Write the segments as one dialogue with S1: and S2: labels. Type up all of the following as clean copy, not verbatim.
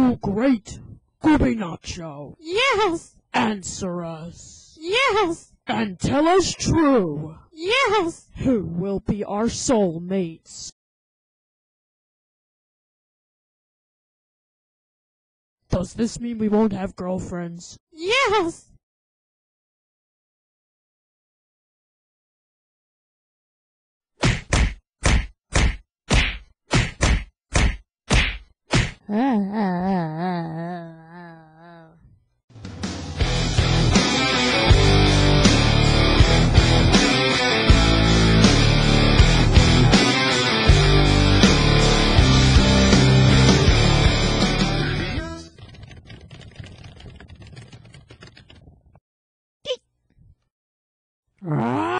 S1: Oh, great! Gooby Nacho,
S2: Yes!
S1: answer us,
S2: Yes!
S1: and tell us true,
S2: Yes!
S1: who will be our soulmates? Does this mean we won't have girlfriends?
S2: Yes!
S1: Ah!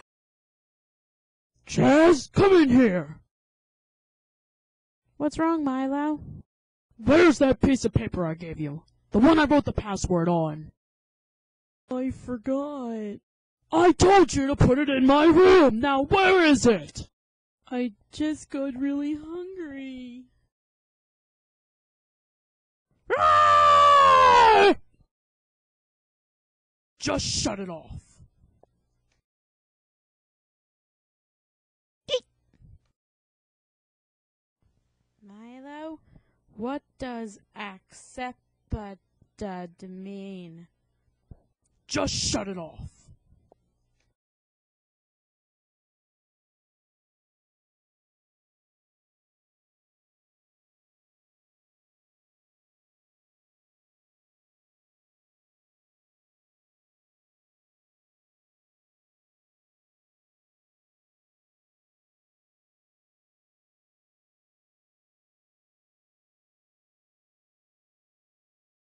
S1: Chaz, come in here!
S2: What's wrong, Milo?
S1: Where's that piece of paper I gave you? The one I wrote the password on.
S2: I forgot.
S1: I told you to put it in my room! Now where is it?
S2: I just got really hungry.
S1: Ah! Just shut it off.
S2: Milo, what does accept mean?
S1: Just shut it off.